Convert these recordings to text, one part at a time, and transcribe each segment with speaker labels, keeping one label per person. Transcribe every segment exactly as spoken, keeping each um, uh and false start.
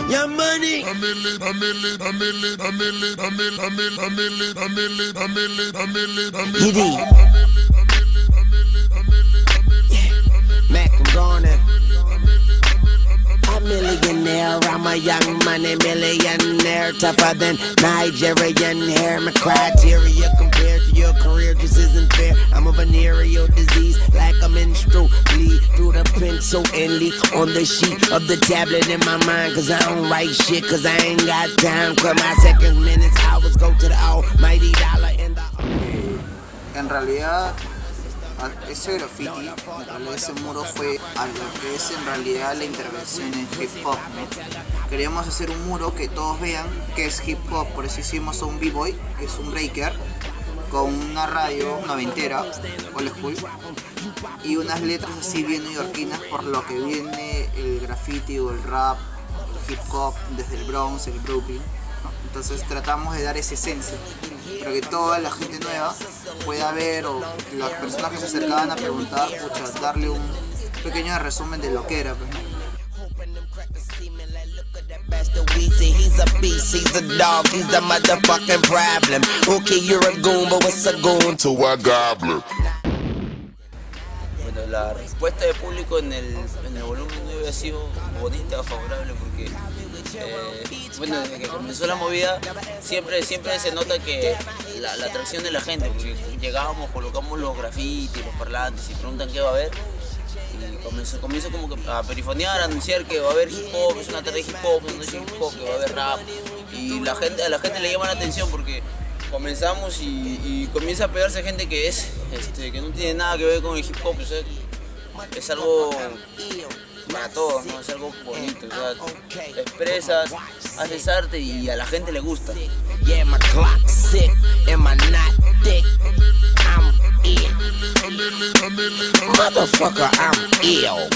Speaker 1: Your money. It is. Mac, I'm going in. A millionaire, I'm a young money millionaire, tougher than Nigerian hair. My criteria compared to your career just isn't fair. I'm a venereal disease, like a menstrual bleed through the pencil and leak on the sheet of the tablet in my mind. Cause I don't write shit, cause I ain't got time. Cause my seconds, minutes, hours go to the almighty dollar in the...
Speaker 2: En realidad, ese graffiti, en realidad ese muro fue a lo que es en realidad la intervención en hip hop, ¿no? Queríamos hacer un muro que todos vean que es hip hop, por eso hicimos a un b-boy, que es un breaker, con una radio noventera, old school, y unas letras así bien neoyorquinas, por lo que viene el graffiti o el rap, el hip hop desde el Bronx, el Brooklyn, ¿no? Entonces tratamos de dar esa esencia, para que toda la gente nueva pueda ver, o las personas que se acercaban a preguntar, pucha, darle un pequeño resumen de lo que era, pues.
Speaker 1: He's a beast, he's a dog, he's the motherfucking problem. Okay, you're a goon, but what's a goon to a goblin?
Speaker 3: Bueno, la respuesta del público en el, en el volumen nueve ha sido bonita, favorable, porque eh, bueno, desde que comenzó la movida siempre, siempre se nota que la, la atracción de la gente, porque llegábamos, colocamos los grafitis, los parlantes y preguntan qué va a haber. Y comienzo, comienzo como que a perifonear, a anunciar que va a haber hip hop, es una tarde de hip hop, una noche de hip hop, que va a haber rap. Y la gente, a la gente le llama la atención porque comenzamos y, y comienza a pegarse gente que es, este, que no tiene nada que ver con el hip hop, o sea, es algo para todos, ¿no? Es algo bonito, o sea, te expresas, haces arte y a la gente le gusta.
Speaker 1: Yeah, my clock's sick and my knot thick. I'm ill. Motherfucker, I'm ill.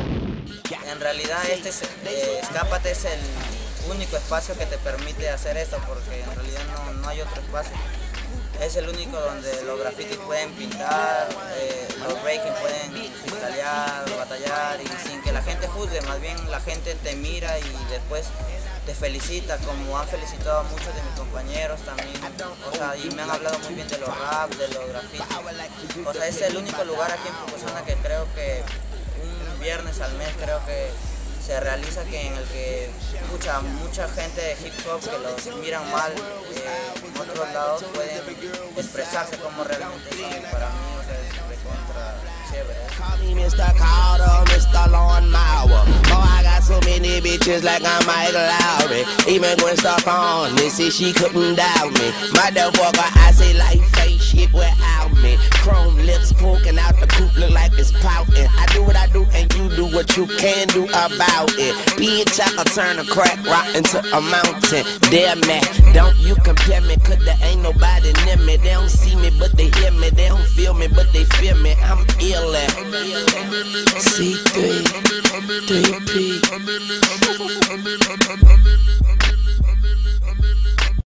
Speaker 4: En realidad este es, eh, Escápate es el único espacio que te permite hacer esto, porque en realidad no, no hay otro espacio. Es el único donde los grafitis pueden pintar, eh, los breaking pueden freestylear, batallar y sin que la gente juzgue, más bien la gente te mira y después te felicita, como han felicitado a muchos de mis compañeros también, o sea, y me han hablado muy bien de los rap, de los grafitis. O sea, es el único lugar aquí en Pocosona que creo que un viernes al mes creo que se realiza, que en el que mucha, mucha gente de hip hop que los miran mal eh, en otros lados pueden expresarse como realmente son. Para mí, o sea, es recontra chévere.
Speaker 1: Call me Mister Carter, Mister Lawnmower. Oh, I got so many bitches like I'm Mike Lowry. Even Gwen Stefani said she couldn't doubt me. Motherfucker, I say like fake shit without me. Chrome lips poking out the coop, look like it's pouting. I do what I do and you do what you can do about it. Bitch, I can turn a crack rock into a mountain. Damn man, don't you compare me, cause there ain't nobody near me. They don't see me, but they hear me. They don't feel me, but they feel me. I'm ill at C three, three P.